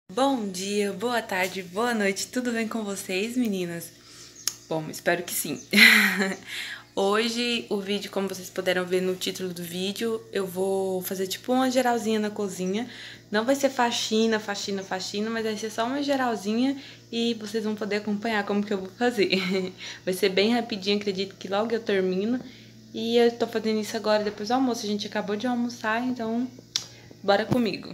Bom dia, boa tarde, boa noite, tudo bem com vocês, meninas? Bom, espero que sim. Hoje o vídeo, como vocês puderam ver no título do vídeo, eu vou fazer tipo uma geralzinha na cozinha. Não vai ser faxina, mas vai ser só uma geralzinha e vocês vão poder acompanhar como que eu vou fazer. Vai ser bem rapidinho, acredito que logo eu termino. E eu tô fazendo isso agora depois do almoço, a gente acabou de almoçar, então bora comigo.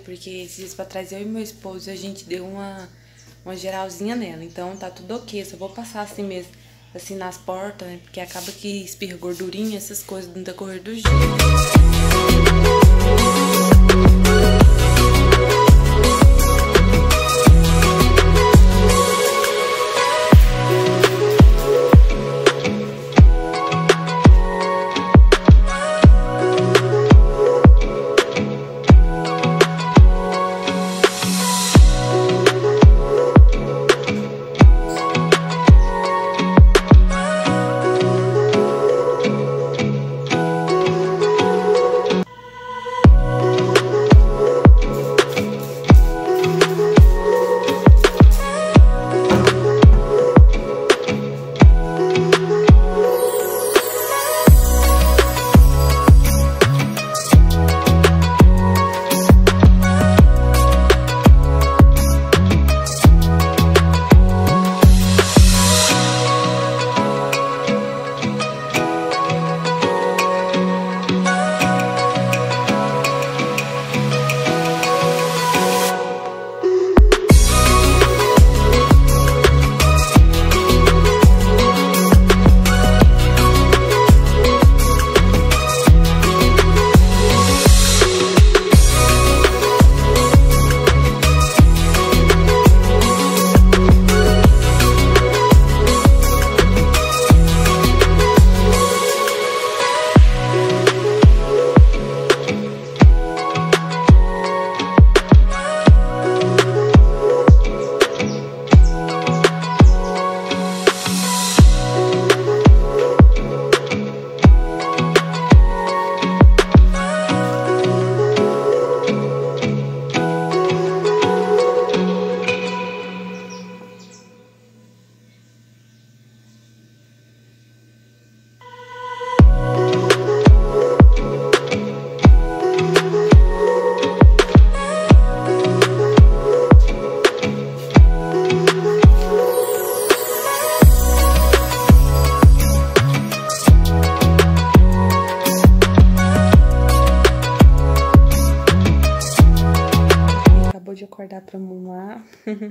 porque esses dias pra trás eu e meu esposo, a gente deu uma geralzinha nela. Então tá tudo ok, só vou passar assim mesmo, assim nas portas, né? Porque acaba que espirra gordurinha, essas coisas no decorrer dos dias. De acordar pra mamar.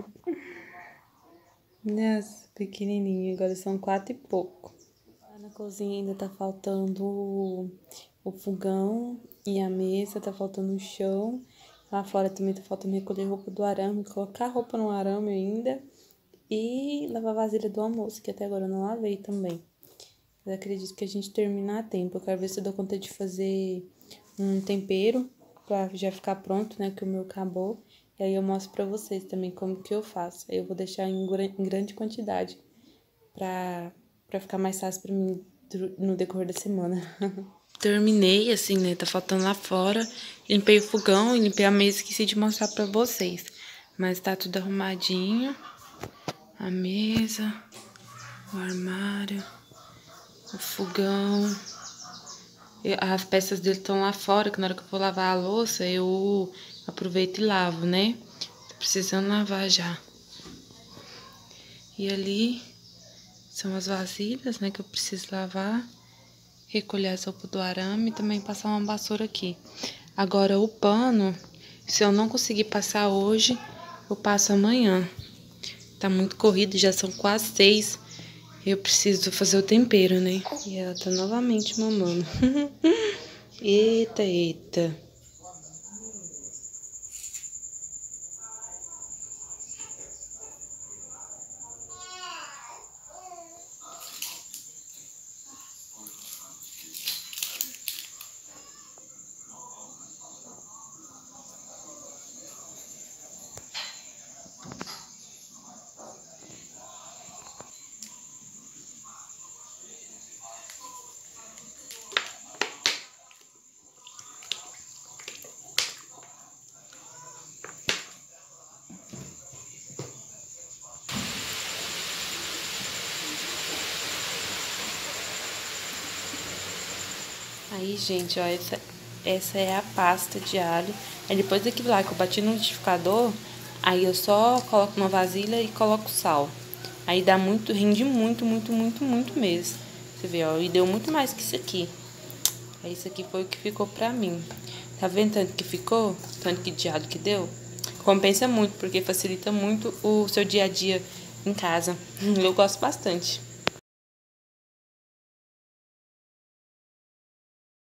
Nossa, pequenininho. Agora são 4 e pouco. Lá na cozinha ainda tá faltando o fogão e a mesa, tá faltando o chão. Lá fora também tá faltando recolher roupa do arame, colocar roupa no arame ainda. E lavar a vasilha do almoço, que até agora eu não lavei também. Eu acredito que a gente termina a tempo. Eu quero ver se eu dou conta de fazer um tempero pra já ficar pronto, né, que o meu acabou. E aí eu mostro pra vocês também como que eu faço. Aí eu vou deixar em grande quantidade pra ficar mais fácil pra mim no decorrer da semana. Terminei, assim, né, tá faltando lá fora. Limpei o fogão e limpei a mesa, esqueci de mostrar pra vocês. Mas tá tudo arrumadinho. A mesa, o armário, o fogão. As peças dele estão lá fora, que na hora que eu for lavar a louça, eu aproveito e lavo, né? Tô precisando lavar já. E ali são as vasilhas, né, que eu preciso lavar. Recolher a sopa do arame e também passar uma vassoura aqui. Agora o pano, se eu não conseguir passar hoje, eu passo amanhã. Tá muito corrido, já são quase 6. Eu preciso fazer o tempero, né? E ela tá novamente mamando. Eita, eita. Aí, gente, ó, essa é a pasta de alho. Aí depois daquilo lá que eu bati no liquidificador, aí eu só coloco numa vasilha e coloco sal. Aí dá muito, rende muito, muito, muito, muito mesmo. Você vê, ó, e deu muito mais que isso aqui. Aí isso aqui foi o que ficou pra mim. Tá vendo tanto que ficou? Tanto que diado que deu? Compensa muito, porque facilita muito o seu dia a dia em casa. Eu gosto bastante.